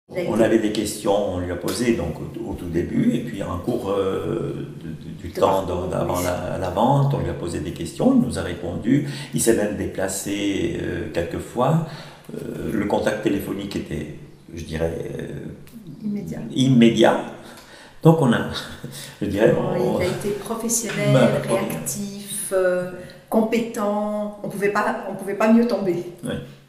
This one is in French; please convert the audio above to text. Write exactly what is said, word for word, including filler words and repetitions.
On avait des questions, on lui a posé donc au, au tout début, et puis en cours euh, du, du temps avant la, la vente, on lui a posé des questions, il nous a répondu, il s'est même déplacé euh, quelques fois. Euh, le contact téléphonique était, je dirais, euh, immédiat. immédiat. Donc on a, je dirais... On, on, il a été professionnel, bah, réactif, euh, compétent, on pouvait pas, on pouvait pas mieux tomber. Ouais.